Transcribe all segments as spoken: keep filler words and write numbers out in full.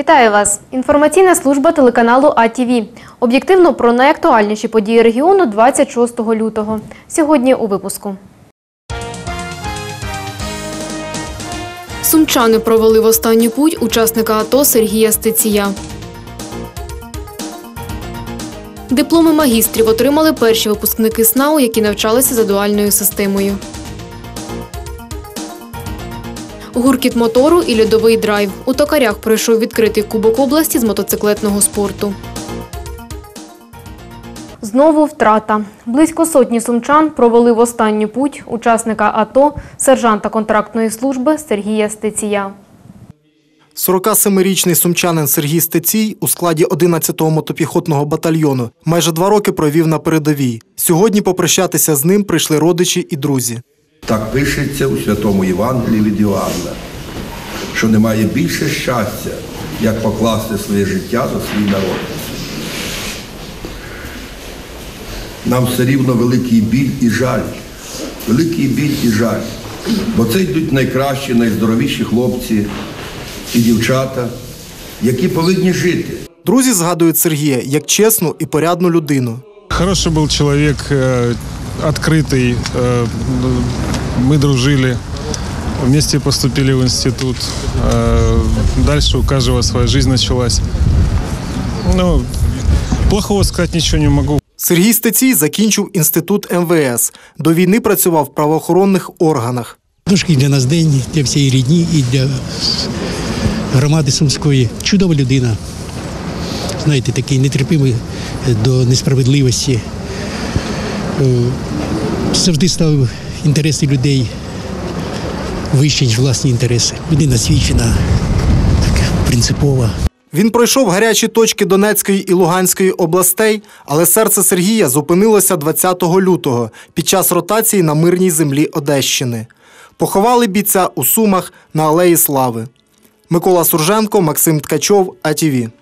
Вітаю вас! Інформаційна служба телеканалу А Ті Ві. Об'єктивно про найактуальніші події регіону двадцять шостого лютого. Сьогодні у випуску. Сумчани провели в останній путь учасника АТО Сергія Стеція. Дипломи магістрів отримали перші випускники СНАУ, які навчалися за дуальною системою. Гуркіт мотору і льодовий драйв. У Токарях пройшов відкритий кубок області з мотоциклетного спорту. Знову втрата. Близько сотні сумчан провели в останню путь учасника АТО, сержанта контрактної служби Сергія Стеція. сорокасемирічний сумчанин Сергій Стецій у складі одинадцятого мотопіхотного батальйону майже два роки провів на передовій. Сьогодні попрощатися з ним прийшли родичі і друзі. Так пишеться у Святому Євангелії від Іоанна, що немає більше щастя, як покласти своє життя за свій народ. Нам все рівно великий біль і жаль, великий біль і жаль, бо це йдуть найкращі, найздоровіші хлопці і дівчата, які повинні жити. Друзі згадують Сергія як чесну і порядну людину. Хороший був чоловік, відкритий, ми дружили, вместе поступили в інститут, дальше у кожного своя життя почалась. Ну, плохого сказати нічого не можу. Сергій Стецій закінчив інститут Ем Ве Ес. До війни працював в правоохоронних органах. Трошки для нас день, для всієї рідні і для громади Сумської. Чудова людина. Знаєте, такий нетерпимий до несправедливості. Завжди ставив інтереси людей вище, ніж власні інтереси. Людина освічена, така принципова. Він пройшов гарячі точки Донецької і Луганської областей, але серце Сергія зупинилося двадцятого лютого під час ротації на мирній землі Одещини. Поховали бійця у Сумах на Алеї Слави. Микола Сурженко, Максим Ткачов, А Ті Ві.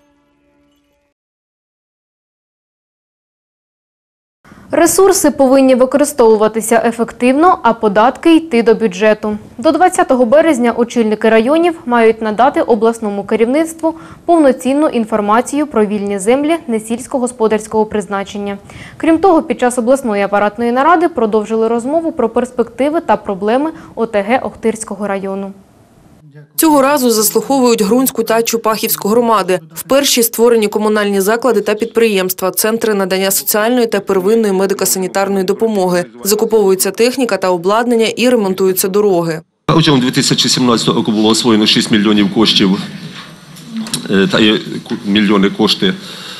Ресурси повинні використовуватися ефективно, а податки йти до бюджету. До двадцятого березня очільники районів мають надати обласному керівництву повноцінну інформацію про вільні землі несільськогосподарського призначення. Крім того, під час обласної апаратної наради продовжили розмову про перспективи та проблеми О Те Ге Охтирського району. Цього разу заслуховують Грунську та Чупахівську громади. Вперше створені комунальні заклади та підприємства, центри надання соціальної та первинної медико-санітарної допомоги. Закуповується техніка та обладнання і ремонтуються дороги. Протягом дві тисячі сімнадцятого року було освоєно шість мільйонів коштів та є мільйони кошти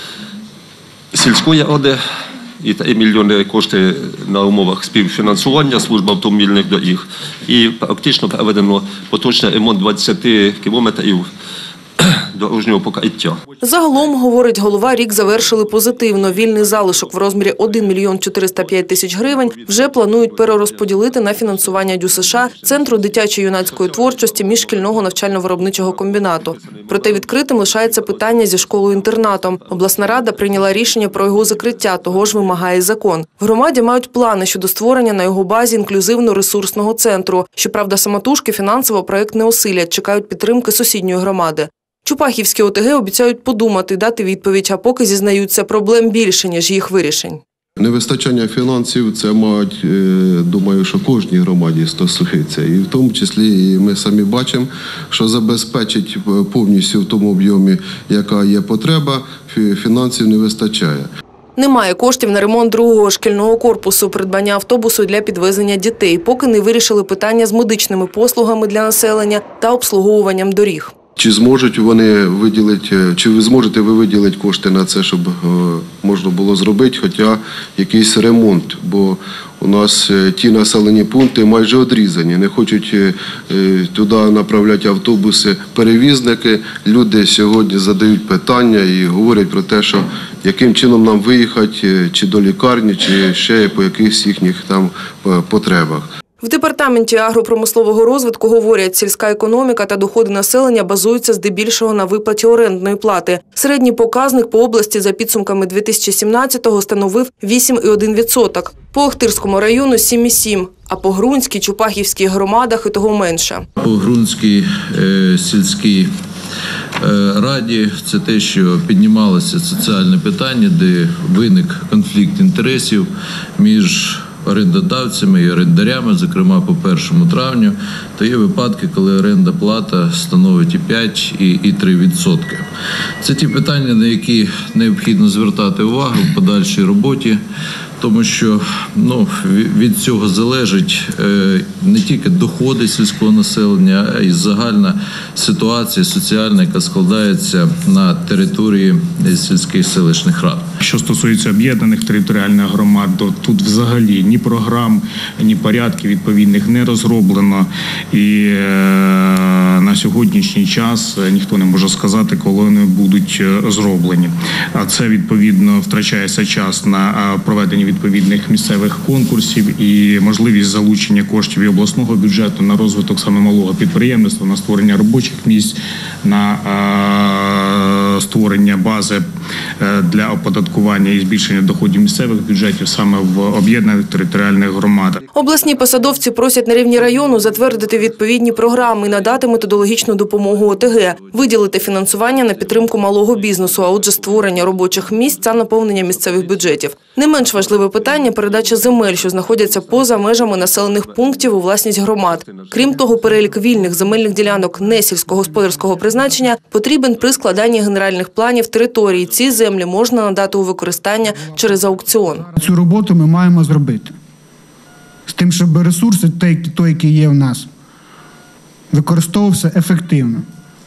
сільської ради і та мільйони кошти на умовах співфінансування служб автомобільних доріг. І практично проведено поточний ремонт двадцяти кілометрів дорожнього покриття. Загалом, говорить голова, рік завершили позитивно. Вільний залишок в розмірі один мільйон чотириста п'ять тисяч гривень вже планують перерозподілити на фінансування Дю Се Ша, Центру дитячо-юнацької творчості, міжшкільного навчально-виробничого комбінату. Проте відкритим лишається питання зі школою-інтернатом. Обласна рада прийняла рішення про його закриття, того ж вимагає закон. В громаді мають плани щодо створення на його базі інклюзивно-ресурсного центру. Щоправда, самотужки фінансово проєкт не осилять, чекають підтримки сусідньої громади. Чупахівські О Те Ге обіцяють подумати, дати відповідь, а поки зізнаються, проблем більше, ніж їх вирішень. Невистачання фінансів – це, мабуть, думаю, що кожній громаді стосується. І в тому числі і ми самі бачимо, що забезпечить повністю в тому об'ємі, яка є потреба, фінансів не вистачає. Немає коштів на ремонт другого шкільного корпусу, придбання автобусу для підвезення дітей, поки не вирішили питання з медичними послугами для населення та обслуговуванням доріг. Чи зможуть вони виділити, чи ви зможете ви виділити кошти на це, щоб можна було зробити хоча якийсь ремонт? Бо у нас ті населені пункти майже одрізані, не хочуть туди направляти автобуси, перевізники. Люди сьогодні задають питання і говорять про те, що яким чином нам виїхати, чи до лікарні, чи ще по якихось їхніх там потребах. В департаменті агропромислового розвитку говорять, сільська економіка та доходи населення базуються здебільшого на виплаті орендної плати. Середній показник по області за підсумками дві тисячі сімнадцятого становив вісім цілих один десятий відсотка. По Охтирському району – сім цілих сім десятих, а по Грунській, Чупахівській громадах і того менше. По Грунській е, сільській раді, це те, що піднімалося соціальне питання, де виник конфлікт інтересів між орендодавцями і орендарями, зокрема по першому травню, то є випадки, коли орендна плата становить і п'ять, і три відсотки. Це ті питання, на які необхідно звертати увагу в подальшій роботі, тому що ну, від цього залежить не тільки доходи сільського населення, а й загальна ситуація соціальна, яка складається на території сільських селищних рад. Що стосується об'єднаних територіальних громад, то тут взагалі ні програм, ні порядків відповідних не розроблено. І е, на сьогоднішній час ніхто не може сказати, коли вони будуть зроблені. А це, відповідно, втрачається час на проведення відповідних місцевих конкурсів і можливість залучення коштів і обласного бюджету на розвиток саме малого підприємництва, на створення робочих місць, на е, створення бази для оподаткування і збільшення доходів місцевих бюджетів саме в об'єднаних територіальних громадах. Обласні посадовці просять на рівні району затвердити відповідні програми і надати методологічну допомогу О Те Ге, виділити фінансування на підтримку малого бізнесу, а отже створення робочих місць та наповнення місцевих бюджетів. Не менш важливе питання – передача земель, що знаходяться поза межами населених пунктів у власність громад. Крім того, перелік вільних земельних ділянок не сільськогосподарського призначення потрібен при складанні генеральних планів території. Ці землі можна надати у використання через аукціон. Цю роботу ми маємо зробити. З тим, щоб ресурси, той, який є в нас, використовувався ефективно.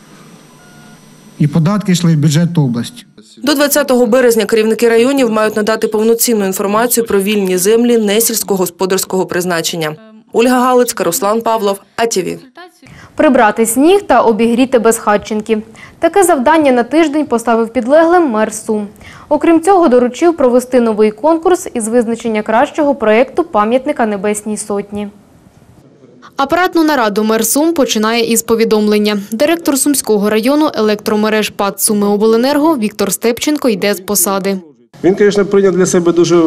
І податки йшли в бюджет області. До двадцятого березня керівники районів мають надати повноцінну інформацію про вільні землі не сільськогосподарського призначення. Ольга Галицька, Руслан Павлов, А Ті Ві. Прибрати сніг та обігріти безхатченки. Таке завдання на тиждень поставив підлеглим мер Сум. Окрім цього, доручив провести новий конкурс із визначення кращого проєкту пам'ятника Небесній Сотні. Апаратну нараду мер Сум починає із повідомлення. Директор Сумського району електромереж ПАТ «Сумиобленерго» Віктор Степченко йде з посади. Він, звісно, прийняв для себе дуже,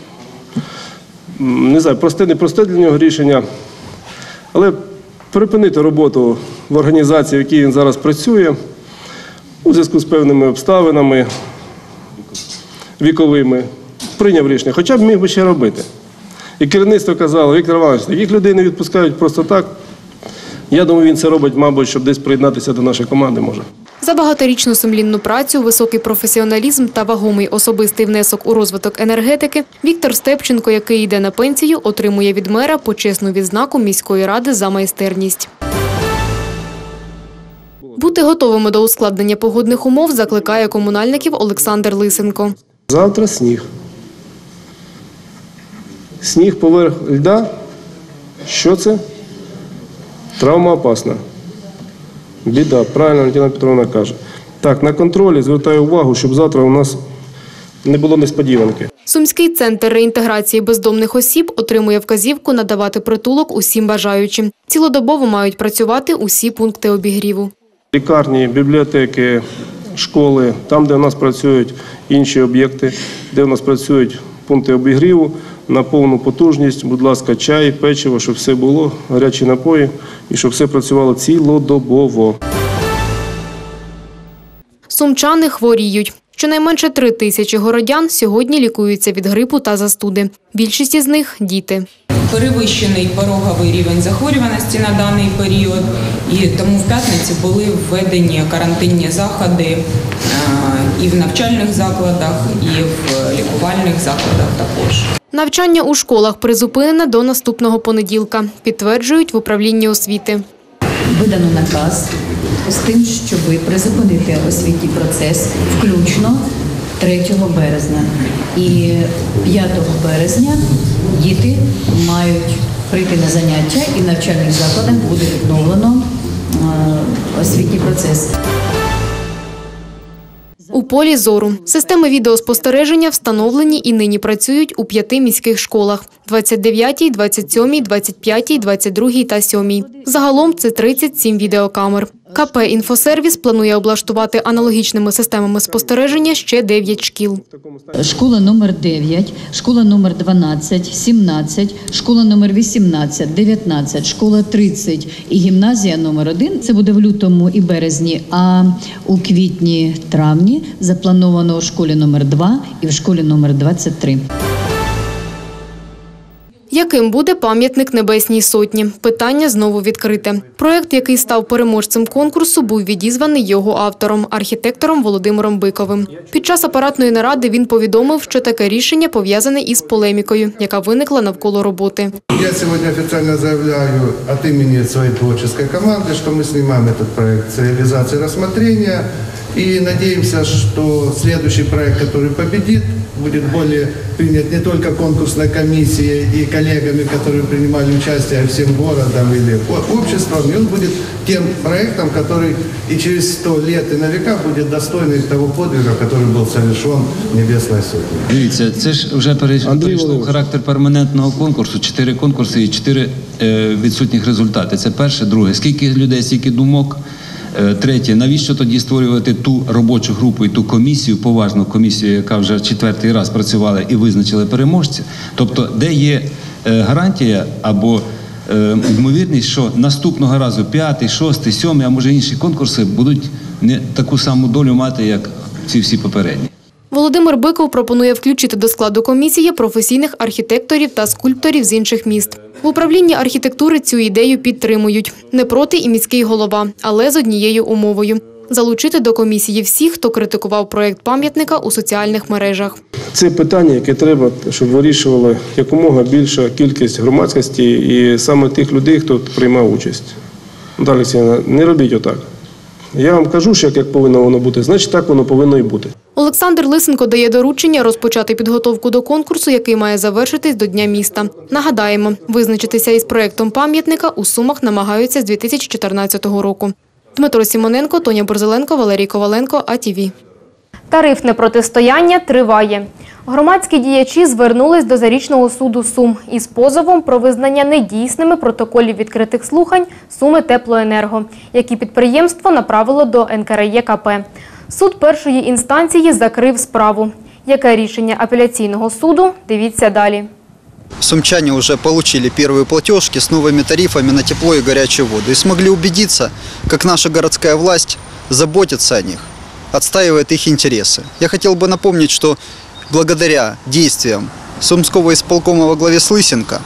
не знаю, просте, не просте для нього рішення, але припинити роботу в організації, в якій він зараз працює, у зв'язку з певними обставинами віковими, прийняв рішення, хоча б міг би ще робити. І керівництво казало: Віктор Іванович, таких людей не відпускають просто так. Я думаю, він це робить, мабуть, щоб десь приєднатися до нашої команди, може. За багаторічну сумлінну працю, високий професіоналізм та вагомий особистий внесок у розвиток енергетики Віктор Степченко, який йде на пенсію, отримує від мера почесну відзнаку міської ради за майстерність. Бути готовими до ускладнення погодних умов закликає комунальників Олександр Лисенко. Завтра сніг. Сніг поверх льда. Що це? Травма опасна. Біда, правильно Валентина Петровна каже. Так, на контролі звертаю увагу, щоб завтра у нас не було несподіванки. Сумський центр реінтеграції бездомних осіб отримує вказівку надавати притулок усім бажаючим. Цілодобово мають працювати усі пункти обігріву. Лікарні, бібліотеки, школи, там, де у нас працюють інші об'єкти, де у нас працюють пункти обігріву, на повну потужність, будь ласка, чай, печиво, щоб все було, гарячі напої і щоб все працювало цілодобово. Сумчани хворіють. Щонайменше три тисячі городян сьогодні лікуються від грипу та застуди. Більшість із них – діти. Перевищений пороговий рівень захворюваності на даний період, і тому в п'ятницю були введені карантинні заходи і в навчальних закладах, і в лікувальних закладах також. Навчання у школах призупинене до наступного понеділка, підтверджують в управлінні освіти. Видано наказ з тим, щоб призупинити освітній процес, включно третього березня. І п'ятого березня діти мають прийти на заняття, і в навчальних закладах буде відновлено освітній процес. У полі зору. Системи відеоспостереження встановлені і нині працюють у п'яти міських школах – двадцять дев'ятій, двадцять сьомій, двадцять п'ятій, двадцять другій та сьомій. Загалом це тридцять сім відеокамер. ка пе «Інфосервіс» планує облаштувати аналогічними системами спостереження ще дев'ять шкіл. Школа номер дев'ять, школа номер дванадцять, сімнадцять, школа номер вісімнадцять, дев'ятнадцять, школа тридцять і гімназія номер один. Це буде в лютому і березні, а у квітні-травні заплановано у школі номер два і в школі номер двадцять три. Яким буде пам'ятник Небесній Сотні? Питання знову відкрите. Проєкт, який став переможцем конкурсу, був відізваний його автором – архітектором Володимиром Биковим. Під час апаратної наради він повідомив, що таке рішення пов'язане із полемікою, яка виникла навколо роботи. Я сьогодні офіційно заявляю від імені своєї творчої команди, що ми знімаємо цей проєкт з реалізації розгляду. И надеемся, что следующий проект, который победит, будет более принят не только конкурсной комиссией и коллегами, которые принимали участие, а всем городом или обществом. И он будет тем проектом, который и через сто лет и на века будет достойный того подвига, который был совершен в Небесной Сотне. Дивіться, це ж вже перейшло в характер перманентного конкурсу. Чотири конкурси і чотири е, відсутніх результати. Це перше. Друге, скільки людей, скільки думок. Третє, навіщо тоді створювати ту робочу групу і ту комісію, поважну комісію, яка вже четвертий раз працювала і визначили переможців? Тобто, де є гарантія або ймовірність, що наступного разу п'ятий, шостий, сьомий, а може інші конкурси будуть не таку саму долю мати, як ці всі попередні? Володимир Биков пропонує включити до складу комісії професійних архітекторів та скульпторів з інших міст. В управлінні архітектури цю ідею підтримують. Не проти і міський голова, але з однією умовою – залучити до комісії всіх, хто критикував проєкт пам'ятника у соціальних мережах. Це питання, яке треба, щоб вирішувала якомога більша кількість громадськості і саме тих людей, хто приймав участь. Далі, Олексійовна, не робіть отак. Я вам кажу, що як повинно воно бути, значить так воно повинно і бути. Олександр Лисенко дає доручення розпочати підготовку до конкурсу, який має завершитись до Дня міста. Нагадаємо, визначитися із проєктом пам'ятника у Сумах намагаються з дві тисячі чотирнадцятого року. Дмитро Сімоненко, Тоня Борзеленко, Валерій Коваленко, а ті ві. Тарифне протистояння триває. Громадські діячі звернулись до Зарічного суду Сум із позовом про визнання недійсними протоколів відкритих слухань Суми Теплоенерго, які підприємство направило до ен ка ер є ка пе. Суд першої інстанції закрив справу. Яке рішення апеляційного суду? Дивіться далі. Сумчане уже получили первые платежки с новыми тарифами на тепло и горячую воду и смогли убедиться, как наша городская власть заботится о них, отстаивает их интересы. Я хотел бы напомнить, что благодаря действиям Сумского исполкома во главе с Лысенко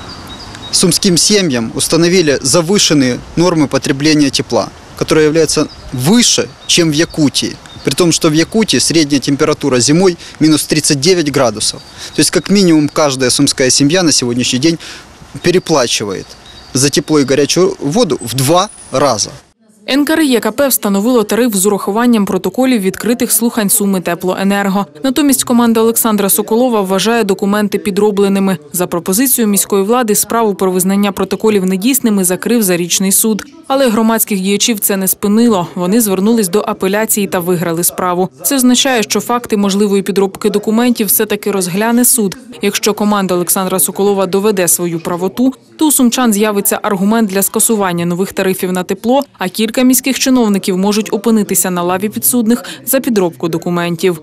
сумским семьям установили завышенные нормы потребления тепла, которые являются выше, чем в Якутии. При том, что в Якутии средняя температура зимой минус тридцать девять градусов. То есть как минимум каждая сумская семья на сегодняшний день переплачивает за тепло и горячую воду в два раза. ен ка ер є ка пе встановило тариф з урахуванням протоколів відкритих слухань Суми Теплоенерго. Натомість команда Олександра Соколова вважає документи підробленими. За пропозицією міської влади справу про визнання протоколів недійсними закрив Зарічний суд. Але громадських діячів це не спинило. Вони звернулись до апеляції та виграли справу. Це означає, що факти можливої підробки документів все-таки розгляне суд. Якщо команда Олександра Соколова доведе свою правоту, то у сумчан з'явиться аргумент для скасування нових тарифів на тепло, а кілька міських чиновників можуть опинитися на лаві підсудних за підробку документів.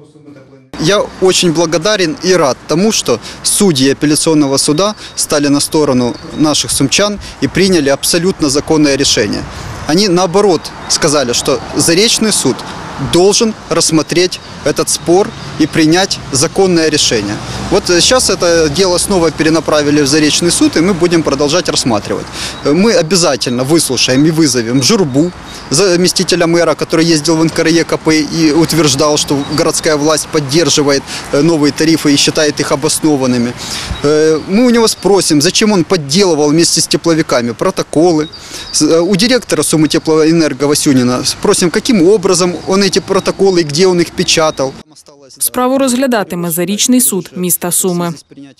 Я очень благодарен и рад тому, что судьи апелляционного суда стали на сторону наших сумчан и приняли абсолютно законное решение. Они, наоборот, сказали, что Заречный суд должен рассмотреть этот спор и принять законное решение. Вот сейчас это дело снова перенаправили в Заречный суд, и мы будем продолжать рассматривать. Мы обязательно выслушаем и вызовем Журбу, заместителя мэра, который ездил в эн ка эр є ка пе и утверждал, что городская власть поддерживает новые тарифы и считает их обоснованными. Мы у него спросим, зачем он подделывал вместе с тепловиками протоколы. У директора Сумы Теплоэнерго Васюнина спросим, каким образом он эти протоколы и где он их печатал. Справу розглядатиме Зарічний суд міста Суми.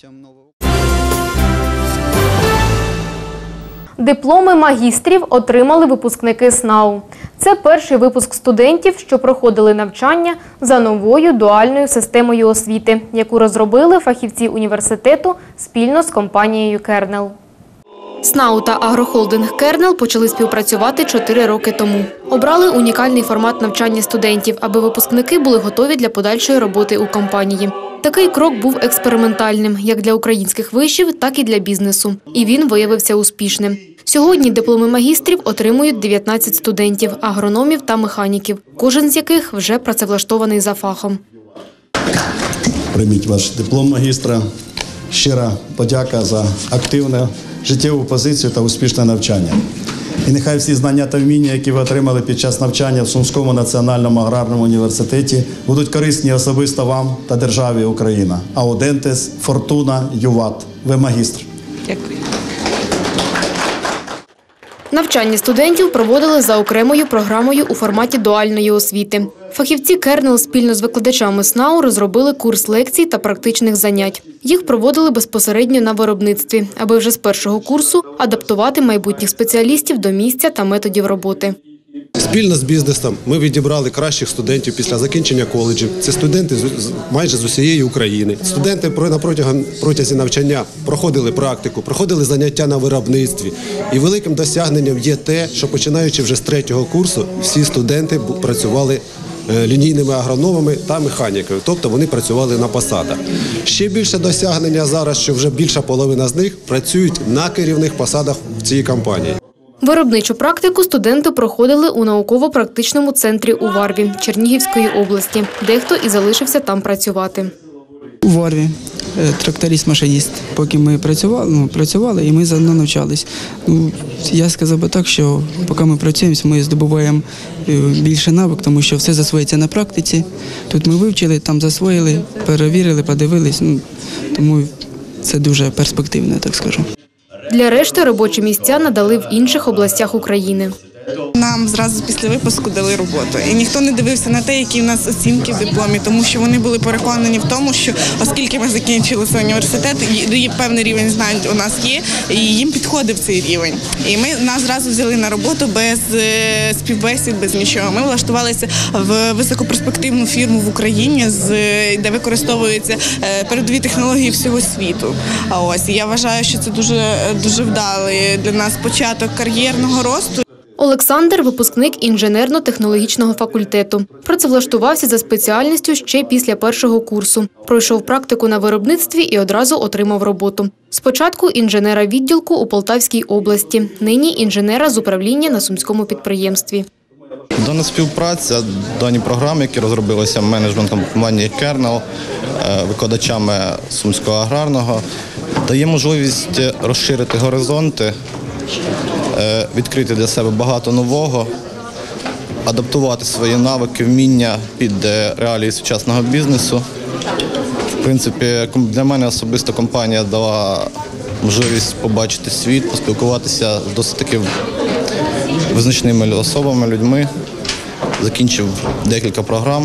Дипломи магістрів отримали випускники СНАУ. Це перший випуск студентів, що проходили навчання за новою дуальною системою освіти, яку розробили фахівці університету спільно з компанією «Кернел». СНАУ та агрохолдинг «Кернел» почали співпрацювати чотири роки тому. Обрали унікальний формат навчання студентів, аби випускники були готові для подальшої роботи у компанії. Такий крок був експериментальним як для українських вишів, так і для бізнесу. І він виявився успішним. Сьогодні дипломи магістрів отримують дев'ятнадцять студентів – агрономів та механіків, кожен з яких вже працевлаштований за фахом. Прийміть ваш диплом магістра. Щира подяка за активну життєву позицію та успішне навчання. І нехай всі знання та вміння, які ви отримали під час навчання в Сумському національному аграрному університеті, будуть корисні особисто вам та державі Україна. Аудентес, Фортуна, Юват. Ви магістр. Дякую. Навчання студентів проводили за окремою програмою у форматі дуальної освіти. Фахівці «Кернел» спільно з викладачами СНАУ розробили курс лекцій та практичних занять. Їх проводили безпосередньо на виробництві, аби вже з першого курсу адаптувати майбутніх спеціалістів до місця та методів роботи. Спільно з бізнесом ми відібрали кращих студентів після закінчення коледжів. Це студенти майже з усієї України. Студенти протягом протязі навчання проходили практику, проходили заняття на виробництві. І великим досягненням є те, що починаючи вже з третього курсу, всі студенти працювали лінійними агрономами та механікою, тобто вони працювали на посадах. Ще більше досягнення зараз, що вже більша половина з них працюють на керівних посадах в цій компанії. Виробничу практику студенти проходили у науково-практичному центрі у Варві Чернігівської області. Дехто і залишився там працювати. У Варві, тракторист-машиніст. Поки ми працювали, ну, працювали і ми заодно навчались. Ну, я сказав би так, що поки ми працюємо, ми здобуваємо більше навик, тому що все засвоїться на практиці. Тут ми вивчили, там засвоїли, перевірили, подивились. Ну, тому це дуже перспективно, так скажу. Для решти робочі місця надали в інших областях України. Нам зразу після випуску дали роботу. І ніхто не дивився на те, які в нас оцінки в дипломі, тому що вони були переконані в тому, що оскільки ми закінчили свій університет, певний рівень знань у нас є, і їм підходив цей рівень. І ми нас зразу взяли на роботу без співбесід, без нічого. Ми влаштувалися в високоперспективну фірму в Україні, де використовуються передові технології всього світу. А ось і я вважаю, що це дуже, дуже вдалий для нас початок кар'єрного росту. Олександр – випускник інженерно-технологічного факультету. Працевлаштувався за спеціальністю ще після першого курсу. Пройшов практику на виробництві і одразу отримав роботу. Спочатку інженера відділку у Полтавській області, нині інженера з управління на сумському підприємстві. Дана співпраця, дані програми, які розробилися менеджментом компанії «Кернел», викладачами Сумського аграрного, дає можливість розширити горизонти, відкрити для себе багато нового, адаптувати свої навики, вміння під реалії сучасного бізнесу. В принципі, для мене особисто компанія дала можливість побачити світ, поспілкуватися з досить таки визначними особами, людьми. Закінчив декілька програм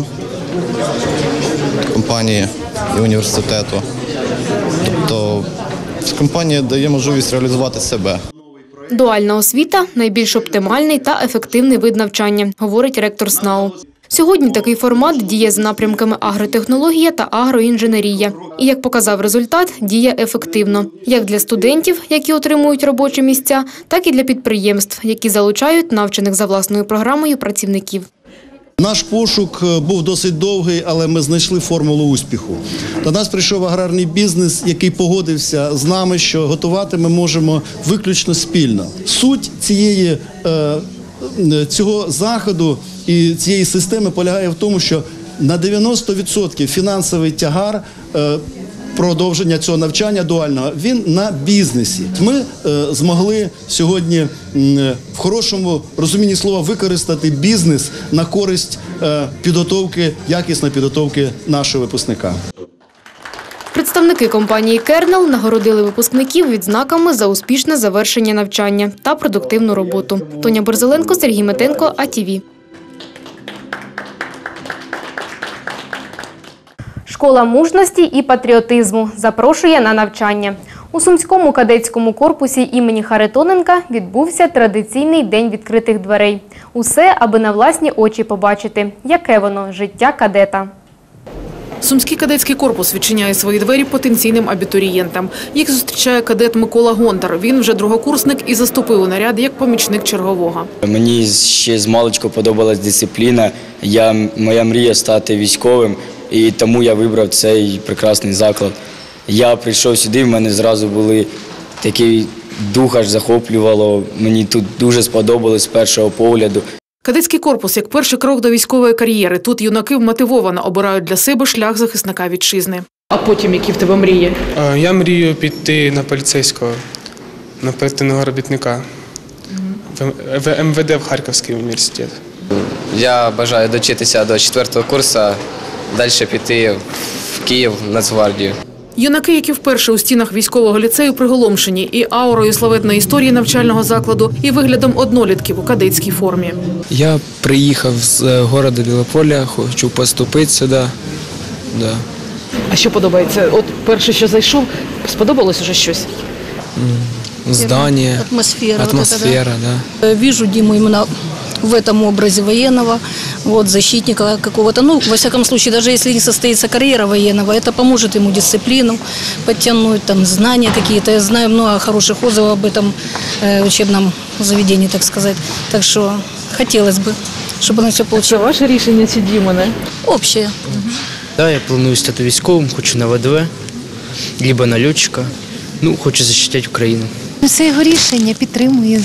компанії і університету. Тобто компанія дає можливість реалізувати себе. Дуальна освіта – найбільш оптимальний та ефективний вид навчання, говорить ректор СНАУ. Сьогодні такий формат діє з напрямками агротехнологія та агроінженерія. І, як показав результат, діє ефективно. Як для студентів, які отримують робочі місця, так і для підприємств, які залучають навчених за власною програмою працівників. Наш пошук був досить довгий, але ми знайшли формулу успіху. До нас прийшов аграрний бізнес, який погодився з нами, що готувати ми можемо виключно спільно. Суть цієї, цього заходу і цієї системи полягає в тому, що на дев'яносто відсотків фінансовий тягар продовження цього навчання дуального, він на бізнесі. Ми е, змогли сьогодні е, в хорошому розумінні слова використати бізнес на користь е, підготовки, якісної підготовки нашого випускника. Представники компанії «Кернел» нагородили випускників відзнаками за успішне завершення навчання та продуктивну роботу. Тоня Борзеленко, Сергій Метенко, А Ті Ві. Школа мужності і патріотизму запрошує на навчання. У Сумському кадетському корпусі імені Харитоненка відбувся традиційний день відкритих дверей. Усе, аби на власні очі побачити, яке воно – життя кадета. Сумський кадетський корпус відчиняє свої двері потенційним абітурієнтам. Їх зустрічає кадет Микола Гонтар. Він вже другокурсник і заступив у наряд як помічник чергового. Мені ще з маличку подобалась дисципліна. Я, моя мрія стати військовим, і тому я вибрав цей прекрасний заклад. Я прийшов сюди, в мене зразу були такий дух, аж захоплювало. Мені тут дуже сподобалось з першого погляду. Кадетський корпус як перший крок до військової кар'єри. Тут юнаки вмотивовано обирають для себе шлях захисника вітчизни. А потім які в тебе мрії? Я мрію піти на поліцейського, на оперативного робітника в ем ве де в Харківський університет. Я бажаю дочитися до четвертого курсу, далі піти в Київ, в Нацгвардію. Юнаки, які вперше у стінах військового ліцею, приголомшені і аурою славетної історії навчального закладу, і виглядом однолітків у кадетській формі. Я приїхав з міста Білополя, хочу поступити сюди. Да. А що подобається? От перше, що зайшов, сподобалось уже щось? Здание, атмосфера. атмосфера, вот это, да. Да. Вижу Диму именно в этом образе военного, вот, защитника какого-то. Ну, во всяком случае, даже если не состоится карьера военного, это поможет ему дисциплину подтянуть, там, знания какие-то. Я знаю много хороших отзывов об этом э, учебном заведении, так сказать. Так что хотелось бы, чтобы оно все получилось. Це ваше рішення чи Дімоне? Общее. Угу. Да, я планую стати військовим, хочу на ве де ве, либо на льотчика. Ну, хочу захищати Україну. Це його рішення, підтримую.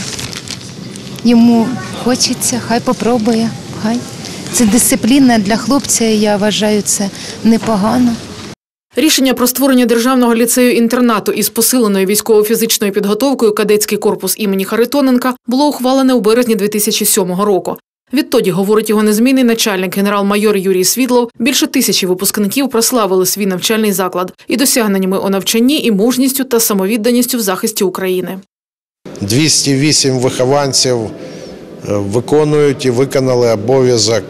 Йому хочеться, хай попробує, хай. Це дисципліна для хлопця, я вважаю, це непогано. Рішення про створення державного ліцею-інтернату із посиленою військово-фізичною підготовкою кадетський корпус імені Харитоненка було ухвалене у березні дві тисячі сьомого року. Відтоді, говорить його незмінний начальник генерал-майор Юрій Світлов, більше тисячі випускників прославили свій навчальний заклад і досягненнями у навчанні, і мужністю та самовідданістю в захисті України. двісті вісім вихованців виконують і виконали обов'язок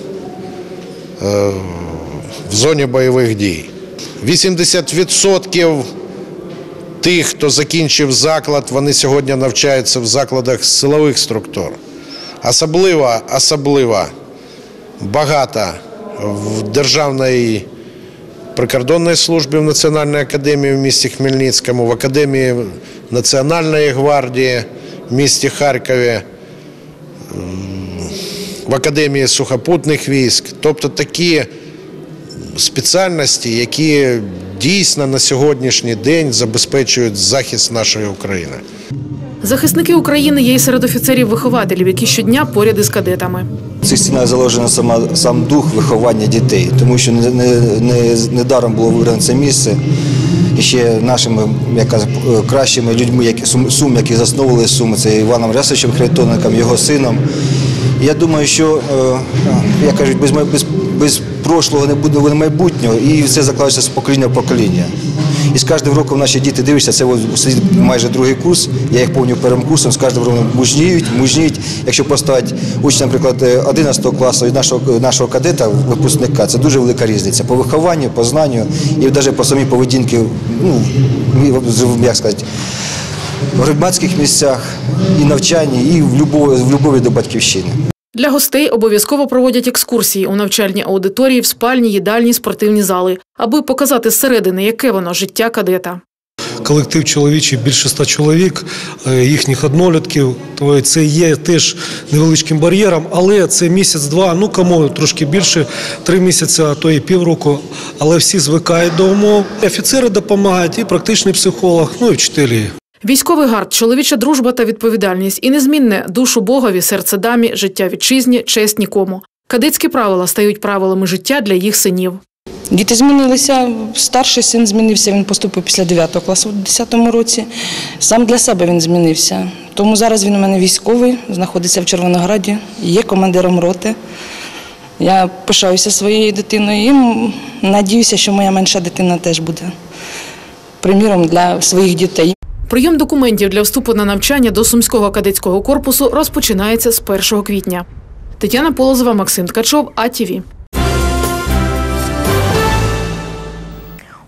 в зоні бойових дій. вісімдесят відсотків тих, хто закінчив заклад, вони сьогодні навчаються в закладах силових структур. Особливо, особливо багато в Державній прикордонній службі в Національній академії в місті Хмельницькому, в Академії Національної гвардії в місті Харкові, в Академії сухопутних військ. Тобто такі спеціальності, які дійсно на сьогоднішній день забезпечують захист нашої України. Захисники України є і серед офіцерів-вихователів, які щодня поряд із кадетами. В цих стінах заложено сама, сам дух виховання дітей, тому що не, не, не, не даром було вибрано це місце. І ще нашими як кажуть, кращими людьми, які, Сум, які засновували Суми, це Іваном Рясовичем Харитоненком, його сином. І я думаю, що, як кажуть, без, без, без прошлого не буде майбутнього, і це закладається з покоління в покоління. І з кожним роком наші діти дивляться, це сидить майже другий курс, я їх повню першим курсом, з кожним роком мужніють, мужніють. Якщо поставити учня, наприклад, одинадцятого класу і нашого, нашого кадета, випускника, це дуже велика різниця по вихованню, по знанню і навіть по самій поведінці, ну, як сказати, в громадських місцях, і навчанні, і в любові, в любові до батьківщини. Для гостей обов'язково проводять екскурсії у навчальні аудиторії, в спальні, їдальні, спортивні зали, аби показати зсередини, яке воно життя кадета. Колектив чоловічий більше ста чоловік, їхніх однолітків, то це є теж невеличким бар'єром, але це місяць-два, ну кому трошки більше, три місяці, а то і півроку, але всі звикають до умов. Офіцери допомагають, і практичний психолог, ну і вчителі. Військовий гард, чоловіча дружба та відповідальність і незмінне душу Богові, серце дамі, життя вітчизні, честь нікому. Кадетські правила стають правилами життя для їх синів. Діти змінилися, старший син змінився, він поступив після дев'ятого класу в десятому році. Сам для себе він змінився. Тому зараз він у мене військовий, знаходиться в Червонограді, є командиром роти. Я пишаюся своєю дитиною і надіюся, що моя менша дитина теж буде приміром для своїх дітей. Прийом документів для вступу на навчання до Сумського кадетського корпусу розпочинається з першого квітня. Тетяна Полозова, Максим Ткачов, А Ті Ві.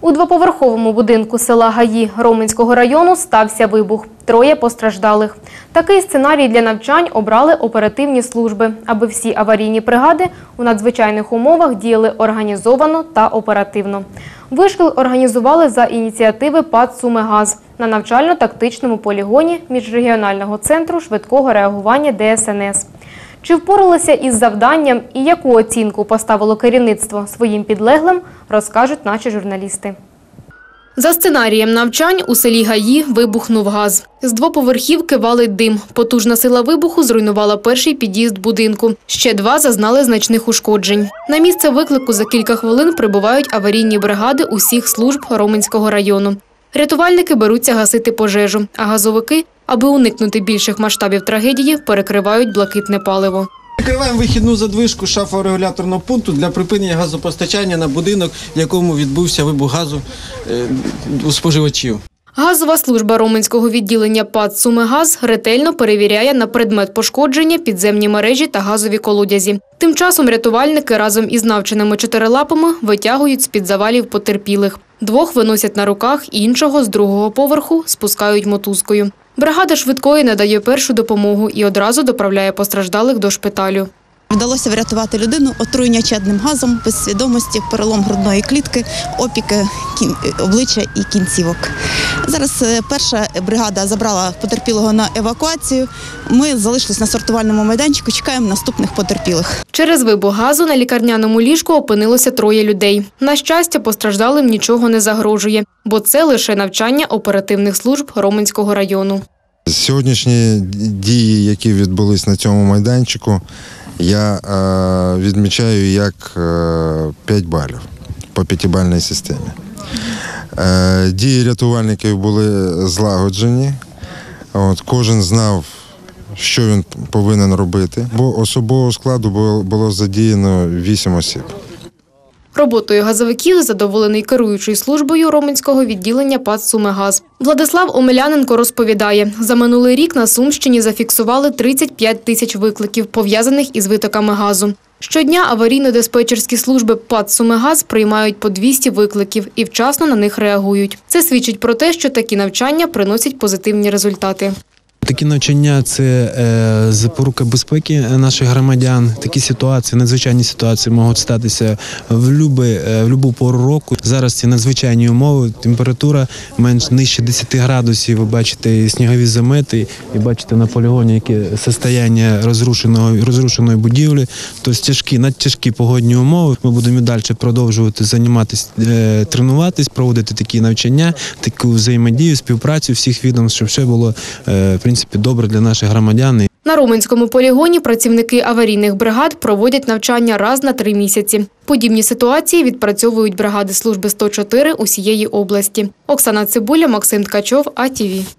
У двоповерховому будинку села Гаї Роменського району стався вибух. Троє постраждалих. Такий сценарій для навчань обрали оперативні служби, аби всі аварійні бригади у надзвичайних умовах діяли організовано та оперативно. Вишкіл організували за ініціативи ПАТ «Сумигаз» на навчально-тактичному полігоні Міжрегіонального центру швидкого реагування Де Ес Ен Ес. Чи впоралися із завданням і яку оцінку поставило керівництво своїм підлеглим, розкажуть наші журналісти. За сценарієм навчань у селі Гаї вибухнув газ. З двоповерхівки валить дим. Потужна сила вибуху зруйнувала перший під'їзд будинку. Ще два зазнали значних ушкоджень. На місце виклику за кілька хвилин прибувають аварійні бригади усіх служб Роменського району. Рятувальники беруться гасити пожежу, а газовики, аби уникнути більших масштабів трагедії, перекривають блакитне паливо. Відкриваємо вихідну задвижку шафорегуляторного пункту для припинення газопостачання на будинок, в якому відбувся вибух газу у споживачів. Газова служба Роменського відділення ПАТ «Сумигаз» ретельно перевіряє на предмет пошкодження підземні мережі та газові колодязі. Тим часом рятувальники разом із навченими чотирилапами витягують з-під завалів потерпілих. Двох виносять на руках, іншого з другого поверху спускають мотузкою. Бригада швидкої надає першу допомогу і одразу доправляє постраждалих до шпиталю. Вдалося врятувати людину, отруєння чадним газом, без свідомості, перелом грудної клітки, опіки обличчя і кінцівок. Зараз перша бригада забрала потерпілого на евакуацію. Ми залишились на сортувальному майданчику, чекаємо наступних потерпілих. Через вибух газу на лікарняному ліжку опинилося троє людей. На щастя, постраждалим нічого не загрожує, бо це лише навчання оперативних служб Роменського району. Сьогоднішні дії, які відбулись на цьому майданчику, я е, відмічаю як е, п'ять балів по п'ятибальній системі. Е, дії рятувальників були злагоджені. От, кожен знав, що він повинен робити, бо особового складу було, було задіяно вісім осіб. Роботою газовиків задоволений керуючий службою Роменського відділення ПАТ «Сумигаз». Владислав Омеляненко розповідає, за минулий рік на Сумщині зафіксували тридцять п'ять тисяч викликів, пов'язаних із витоками газу. Щодня аварійно-диспетчерські служби ПАТ «Сумигаз» приймають по двісті викликів і вчасно на них реагують. Це свідчить про те, що такі навчання приносять позитивні результати. Такі навчання – це е, запорука безпеки наших громадян. Такі ситуації, надзвичайні ситуації можуть статися в любі, в любу пору року. Зараз ці надзвичайні умови, температура менш нижче десяти градусів. Ви бачите снігові замети і бачите на полігоні, яке состояння розрушеного, розрушеної будівлі. Тобто тяжкі, надтяжкі погодні умови. Ми будемо далі продовжувати займатися, е, тренуватись, проводити такі навчання, таку взаємодію, співпрацю всіх відомств, щоб все було е, в принципі добре для наших громадян. На Роменському полігоні працівники аварійних бригад проводять навчання раз на три місяці. Подібні ситуації відпрацьовують бригади служби сто чотири усієї області. Оксана Цибуля, Максим Ткачов, А Ті Ві.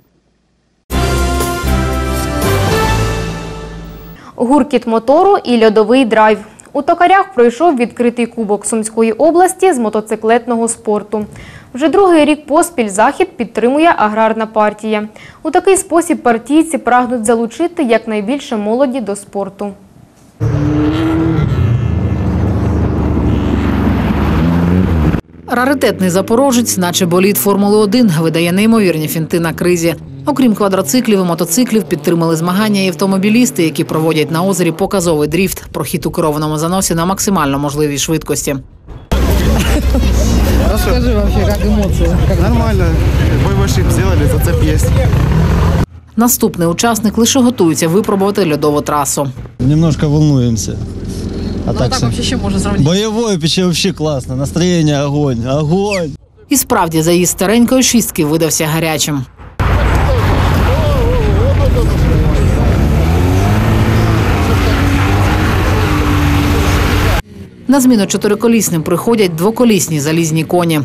Гуркіт мотору і льодовий драйв. У Токарях пройшов відкритий кубок Сумської області з мотоциклетного спорту. Вже другий рік поспіль захід підтримує аграрна партія. У такий спосіб партійці прагнуть залучити якнайбільше молоді до спорту. Раритетний запорожець, наче болід Формули один, видає неймовірні фінти на кризі. Окрім квадроциклів і мотоциклів, підтримали змагання і автомобілісти, які проводять на озері показовий дріфт, прохід у керованому заносі на максимально можливій швидкості. Расскажи вообще, как эмоции? Как... Нормально. Бойбашип сделали, зацеп есть. Наступний учасник лише готується випробувати льодову трасу. Немножко волнуємося. А ну, так, так вообще ще можна зрівняти? Бойовий пече вообще класно. Настроєння огонь, огонь. І справді заїзд старенької шістки видався гарячим. На зміну чотириколісним приходять двоколісні залізні коні.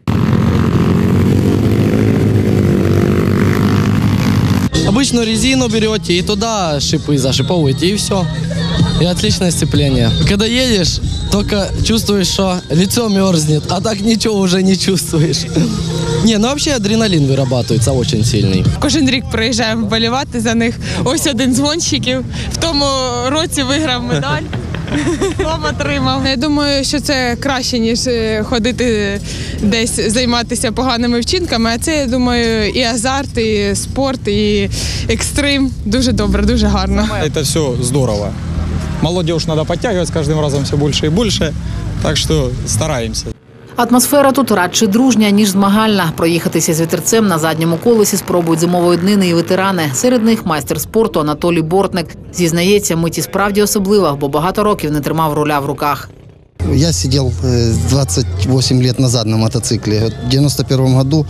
Обычную резину берете и туда шипы зашиповываете, и все. И отличное сцепление. Когда едешь, только чувствуешь, что лицо мерзнет, а так ничего уже не чувствуешь. Не, ну вообще адреналин вырабатывается очень сильный. Кожен рік приїжджаємо вболівати за них. Ось один з гонщиків. В тому році виграв медаль. Диплом отримав. Я думаю, що це краще, ніж ходити десь займатися поганими вчинками. А це, я думаю, і азарт, і спорт, і екстрим. Дуже добре, дуже гарно. Це все здорово. Молодежь надо подтягивать с каждым разом все больше и больше, так что стараемся. Атмосфера тут радше дружня, ніж змагальна. Проїхатися з вітерцем на задньому колесі спробують зимової днини і ветерани. Серед них майстер спорту Анатолій Бортник. Зізнається, мить і справді особлива, бо багато років не тримав руля в руках. Я сидел двадцать восемь лет назад на мотоцикле. В девяносто первом году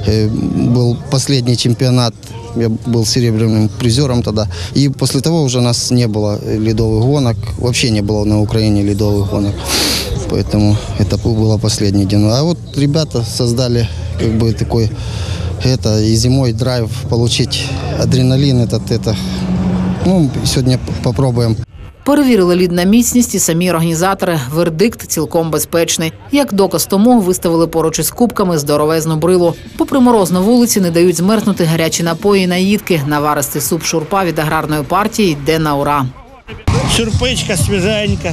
был последний чемпионат. Я был серебряным призером тогда. И после того уже у нас не было ледовых гонок. Вообще не было на Украине ледовых гонок. Поэтому это был последний день. А вот ребята создали как бы такой это и зимой драйв получить адреналин этот это. Ну, сегодня попробуем. Перевірили лід на міцність і самі організатори. Вердикт цілком безпечний. Як доказ тому, виставили поруч із кубками здоровезну брилу. Попри мороз на вулиці не дають змерзнути гарячі напої і наїдки. Наваристий суп шурпа від аграрної партії йде на ура. Шурпичка свіженька,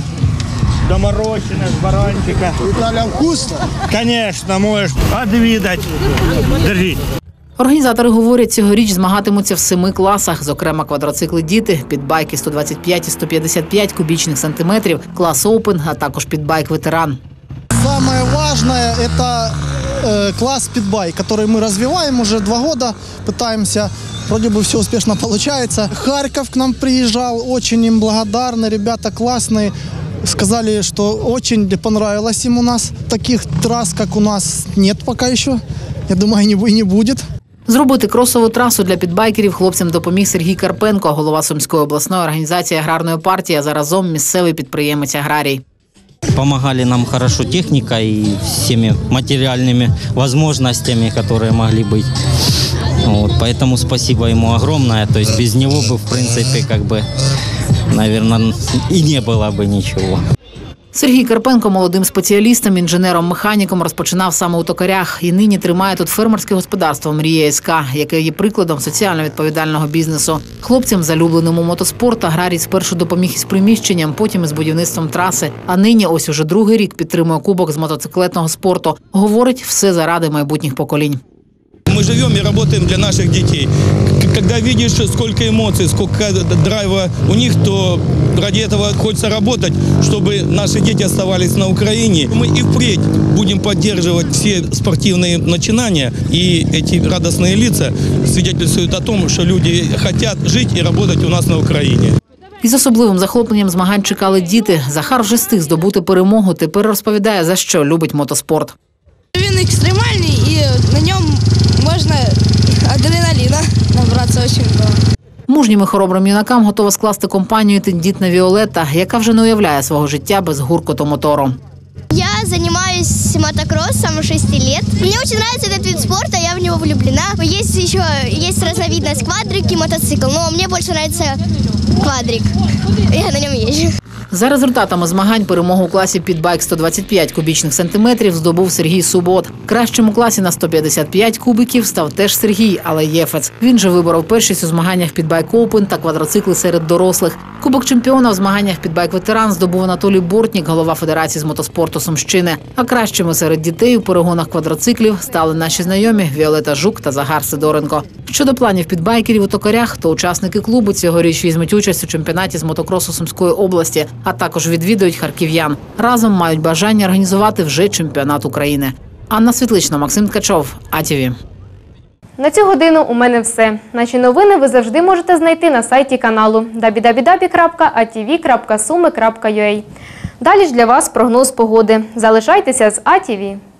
доморощена з баранчика. Віталя, вкусно? Звісно, можеш відвідати. Держіть. Організатори говорять, цьогоріч змагатимуться в семи класах, зокрема квадроцикли «Діти», підбайки сто двадцять п'ять і сто п'ятдесят п'ять кубічних сантиметрів, клас «Оупен», а також підбайк «Ветеран». Самое важное – это э, класс питбайк, который мы развиваем уже два года, пытаемся, вроде бы все успешно получается. Харьков к нам приезжал, очень им благодарны, ребята классные. Сказали, что очень понравилось им у нас. Таких трасс, как у нас, нет пока еще. Я думаю, и не будет. Зробити кросову трасу для підбайкерів хлопцям допоміг Сергій Карпенко, голова Сумської обласної організації аграрної партії, а заразом місцевий підприємець аграрій. Помогали нам хорошо техника и всеми материальными возможностями, которые могли быть. Вот, поэтому спасибо ему огромное. То есть без него бы, в принципе, как бы, наверное, и не было бы ничего. Сергій Карпенко молодим спеціалістом, інженером-механіком розпочинав саме у Токарях і нині тримає тут фермерське господарство «Мрія СК», яке є прикладом соціально відповідального бізнесу. Хлопцям, залюбленому мотоспорту, аграрій спершу допоміг із приміщенням, потім із будівництвом траси, а нині ось уже другий рік підтримує кубок з мотоциклетного спорту. Говорить, все заради майбутніх поколінь. Мы живем и работаем для наших детей. Когда видишь, сколько эмоций, сколько драйва у них, то ради этого хочется работать, чтобы наши дети оставались на Украине. Мы и впредь будем поддерживать все спортивные начинания, и эти радостные лица свидетельствуют о том, что люди хотят жить и работать у нас на Украине. Із особливим захопленням змагань чекали діти. Захар вже встиг здобути перемогу, тепер розповідає, за що любить мотоспорт. Він екстремальний і на ньому можна адреналіна набратися дуже багато. Мужнім і хоробрим юнакам готова скласти компанію тендітна Віолетта, яка вже не уявляє свого життя без гуркоту мотору. Я занимаюсь мотокроссом шесть лет. Мне очень нравится этот вид спорта, я в него влюблена. Есть еще есть разновидность квадрик и мотоцикл, но мне больше нравится квадрик. Я на нем езжу. За результатами змагань перемогу у класі підбайк сто двадцять п'ять кубічних сантиметрів здобув Сергій Субот. Кращим у класі на сто п'ятдесят п'ять кубиків став теж Сергій, але Єфець. Він же виборов першість у змаганнях підбайк Open та квадроцикли серед дорослих. Кубок чемпіона в змаганнях підбайк Ветеран здобув Анатолій Бортник, голова Федерації з мотоспорту Сумщини. А кращими серед дітей у перегонах квадроциклів стали наші знайомі Віолета Жук та Загар Сидоренко. Щодо планів підбайкерів у Токарях, то учасники клубу цьогоріч візьмуть участь у чемпіонаті з мотокросу Сумської області, а також відвідують харків'ян. Разом мають бажання організувати вже чемпіонат України. Анна Світлична, Максим Ткачов, А Т В. На цю годину у мене все. Наші новини ви завжди можете знайти на сайті каналу дабл ю дабл ю дабл ю крапка а ті ві крапка суми крапка ю а. Далі ж для вас прогноз погоди. Залишайтеся з А Т В.